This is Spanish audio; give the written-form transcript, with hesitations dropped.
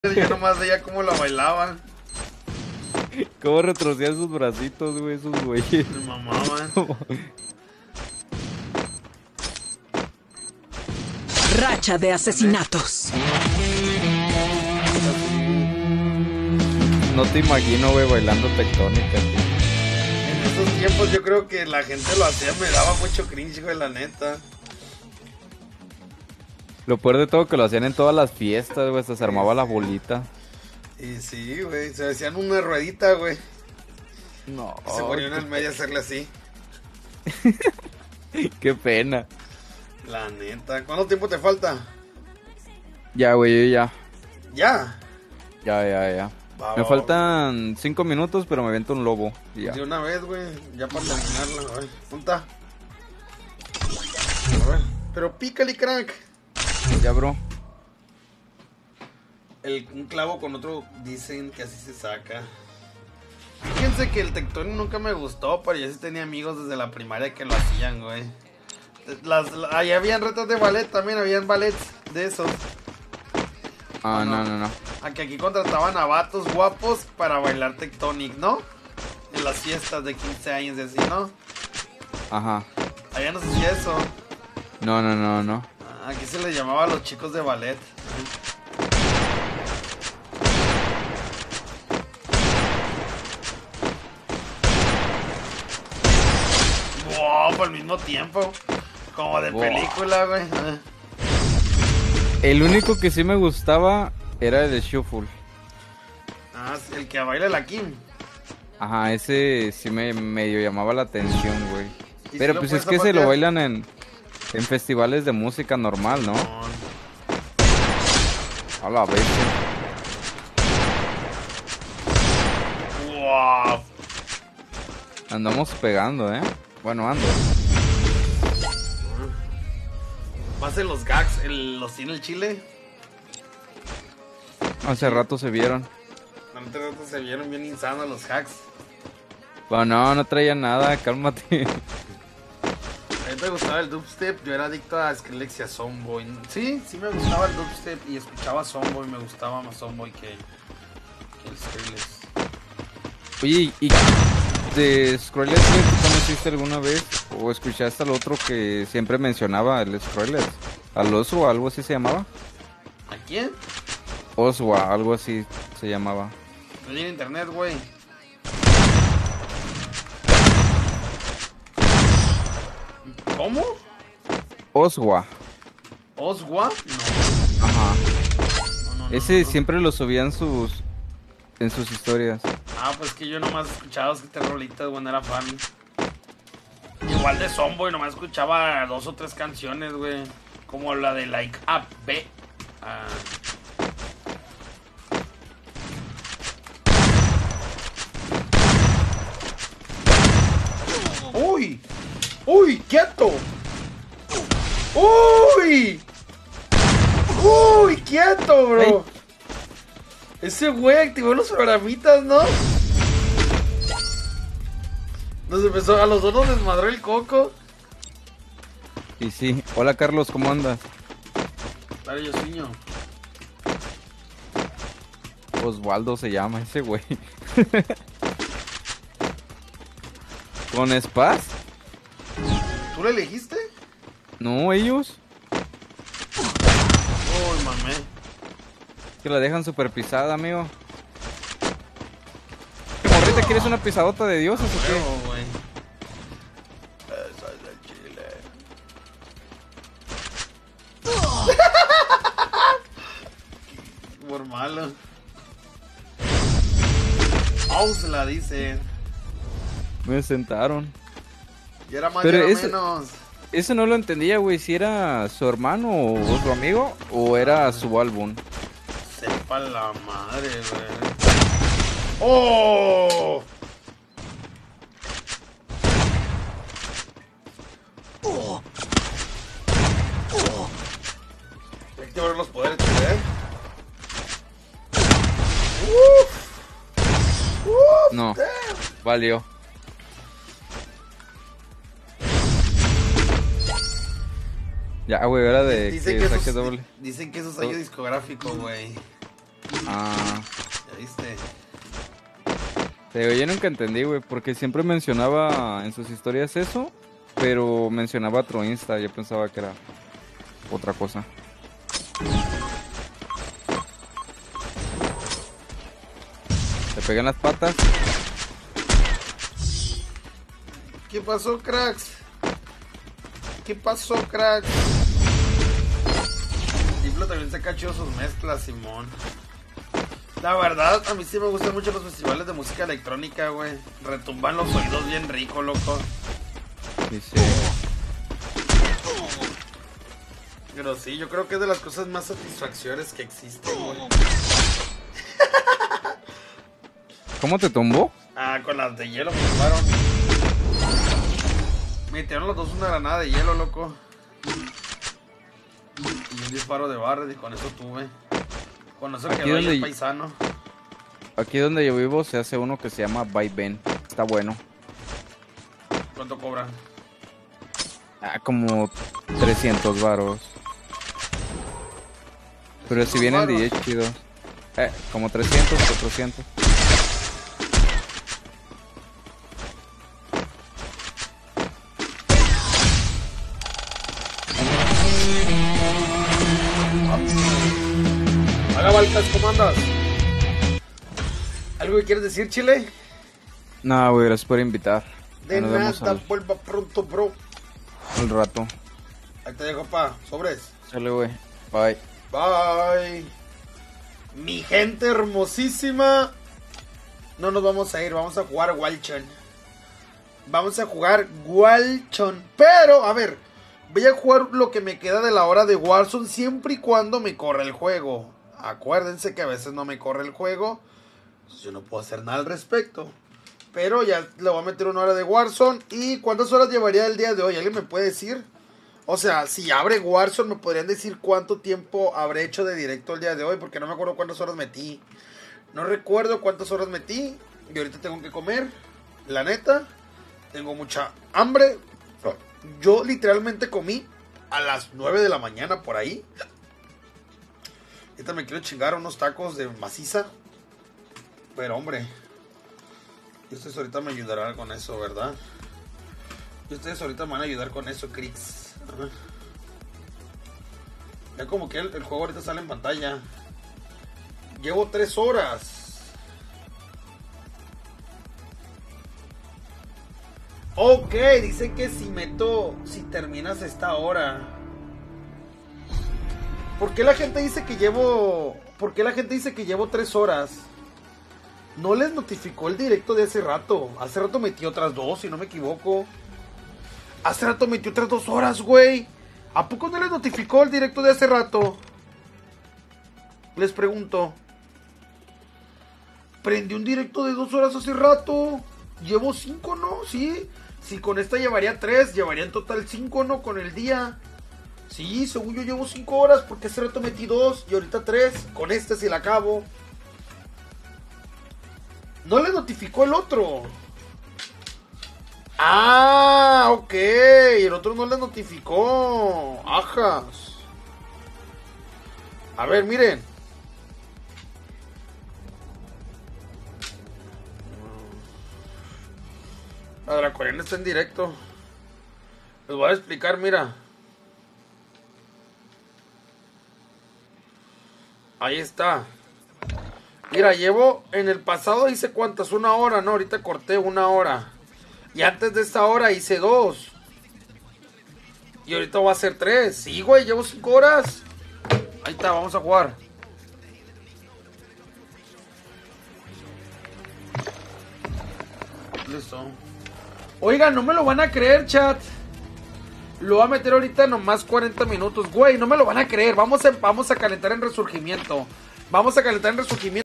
Yo nomás veía cómo la bailaban. Cómo retrocedían sus bracitos, güey, esos güeyes. Me mamaban. Racha de asesinatos. No te imagino, güey, bailando tectónica, tío. En esos tiempos yo creo que la gente lo hacía, me daba mucho cringe, güey, la neta. Lo peor de todo que lo hacían en todas las fiestas, güey, hasta se armaba la bolita. Y sí, güey, se hacían una ruedita, güey. No. Y se ponían al medio a hacerle así. Qué pena. La neta. ¿Cuánto tiempo te falta? Ya, güey, ya. ¿Ya? Ya. Va, Me va, faltan 5 minutos, pero me aviento un lobo. Y ya. de una vez, güey, ya para terminarla, güey. Punta. A ver. Pero pícale, crack. Ya, bro. Un clavo con otro dicen que así se saca. Fíjense que el tectónico nunca me gustó, pero yo sí tenía amigos desde la primaria que lo hacían, güey. Ahí habían retas de ballet también, habían ballets de esos. Ah, no. Aquí contrataban a vatos guapos para bailar tectonic, ¿no? En las fiestas de 15 años y así, ¿no? Ajá. Allá no se hacía eso. No. Aquí se les llamaba a los chicos de ballet. Wow, al mismo tiempo. Como de película, güey. El único que sí me gustaba era el de Shuffle. Ah, el que baila la Kim. Ajá, ese sí me medio llamaba la atención, güey. ¿Y Pero si lo pues puedes es que se zapatear? lo bailan en festivales de música normal, ¿no? A la vez. Wow. Andamos pegando, ¿eh? Bueno, ando. Más en los gags, los tiene el chile. Hace rato se vieron. Antes rato se vieron bien insanos los hacks. Bueno, no traía nada, cálmate. A mí me gustaba el dubstep, yo era adicto a Skrillex y a Zomboy. Sí me gustaba el dubstep y escuchaba Zomboy, me gustaba más Zomboy que el Skrillex. Oye, ¿y de Skrillex, güey, tú conociste alguna vez? ¿O escuchaste al otro que siempre mencionaba, el Skrillex? ¿Al Oswa, algo así se llamaba? ¿A quién? Oswa, algo así se llamaba. No tiene internet, güey. ¿Cómo? Oswa. ¿Oswa? No. Ajá. No. Ese siempre lo subía en sus historias. Ah, pues que yo nomás escuchaba estas rolitas, güey, no era fan. Igual de Zomboy, nomás escuchaba 2 o 3 canciones, güey. Como la de Like Up B. ¡Uy! ¡Uy! ¡Quieto! ¡Uy! ¡Uy! ¡Quieto, bro! Ay. Ese güey activó los programitas, ¿no? Nos empezó, a los dos nos desmadró el coco. Y sí. Hola, Carlos, ¿cómo andas? Dale, yo sueño. Osvaldo se llama ese güey. ¿Con Spaz? ¿Tú le elegiste? No, ellos. Uy, mamé. Que la dejan super pisada, amigo. ¿Qué morrita quieres una pisadota de dioses o qué? Huevo, güey. Eso es del chile. Por malo. Ausla, dice. Me sentaron. Y era más, Pero y era ese- menos. Eso no lo entendía, güey. Si era su hermano o su amigo o era su álbum. Sepa la madre, güey. ¡Oh! Hay que activar los poderes, ¿eh? No, valió. Ya, güey, era de Dicen que que saque eso doble. Dicen que eso es sello discográfico, güey. Ah, ¿Ya viste? yo nunca entendí, güey, porque siempre mencionaba en sus historias eso, pero mencionaba Troinsta, yo pensaba que era otra cosa. ¿Te pegan las patas? ¿Qué pasó, cracks? ¿Qué pasó, cracks? Diplo también se cachó sus mezclas, Simón. La verdad, a mí sí me gustan mucho los festivales de música electrónica, güey. Retumban los oídos bien rico, loco. Sí, sí. Pero sí, yo creo que es de las cosas más satisfactorias que existen, güey. ¿Cómo te tumbó? Ah, con las de hielo me tumbaron. Me tiraron los dos una granada de hielo, loco. Y un disparo de barra y con eso tuve. Con eso Aquí quedó ahí donde- el paisano. Aquí donde yo vivo se hace uno que se llama Vaivén. Está bueno. ¿Cuánto cobran? Ah, como 300 varos. Pero si vienen varos. DJ chido. Como 300, 400. Haga Balcas, ¿cómo andas? ¿Algo que quieres decir, Chile? No, güey, gracias por invitar. De Ahí nos vemos nada, vuelva pronto, bro. al rato. Ahí te dejo, pa. Sobres. Sale, güey. Bye. Bye. Mi gente hermosísima. No nos vamos a ir, vamos a jugar Walchon. Vamos a jugar Walchon. Pero, a ver, voy a jugar lo que me queda de la hora de Warzone siempre y cuando me corra el juego. Acuérdense que a veces no me corre el juego. Yo no puedo hacer nada al respecto. Pero ya le voy a meter una hora de Warzone. ¿Y cuántas horas llevaría el día de hoy? ¿Alguien me puede decir? O sea, si abre Warzone, ¿me podrían decir cuánto tiempo habré hecho de directo el día de hoy? Porque no me acuerdo cuántas horas metí. No recuerdo cuántas horas metí. Y ahorita tengo que comer. La neta, tengo mucha hambre. Yo literalmente comí a las 9 de la mañana por ahí. Ahorita me quiero chingar unos tacos de maciza. Pero hombre, y ustedes ahorita me ayudarán con eso, ¿verdad? Y ustedes ahorita me van a ayudar con eso, Crix. Ya como que el juego ahorita sale en pantalla. Llevo 3 horas. Ok, dice que si terminas esta hora. ¿Por qué la gente dice que llevo 3 horas? No les notificó el directo de hace rato. Hace rato metí otras 2, si no me equivoco. Hace rato metí otras 2 horas, güey. ¿A poco no les notificó el directo de hace rato? Les pregunto. Prendí un directo de 2 horas hace rato. Llevo 5, ¿no? Sí. Si con esta llevaría 3, llevaría en total 5, ¿no? Con el día. Sí, según yo llevo 5 horas porque hace rato metí 2 y ahorita 3. Con esta si la acabo. No le notificó el otro. Ah, ok. El otro no le notificó. Ajas. A ver, miren. La Draconiana está en directo. Les voy a explicar, mira. Ahí está. Mira, llevo en el pasado hice cuántas, 1 hora, ¿no? Ahorita corté 1 hora. Y antes de esta hora hice 2. Y ahorita voy a hacer 3. Sí, güey, llevo 5 horas. Ahí está, vamos a jugar. Listo. Oigan, no me lo van a creer, chat. Lo voy a meter ahorita nomás 40 minutos. Güey, no me lo van a creer. Vamos a calentar en Resurgimiento. Vamos a calentar en Resurgimiento.